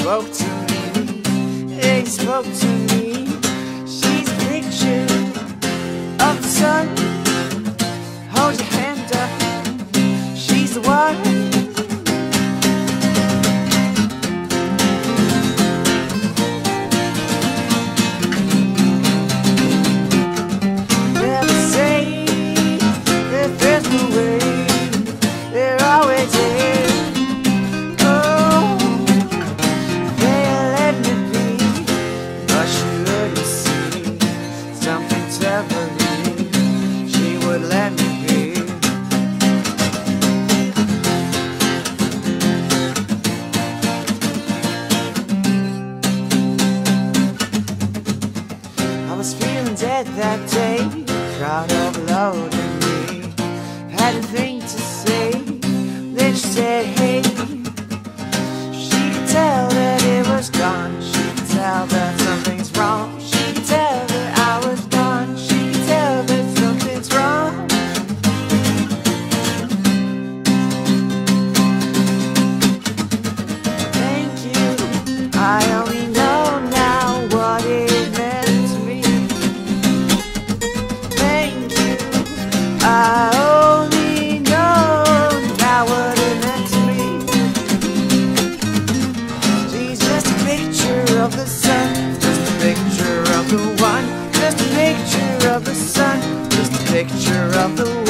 spoke to me, he spoke to me. She's a picture of the sun. Hold your hand up, she's the one. She would let me be. I was feeling dead that day, crowd overloaded me. Had a thing to say, then she said, hey. She could tell that it was gone. She could tell that something's wrong. She could tell that I was gone. She could tell that something's wrong. Thank you, I only know now what it meant to me. Thank you, I only know now what it meant to me. She's just a picture of the sun, just a picture of the one, just a picture of the sun, just a picture of the one.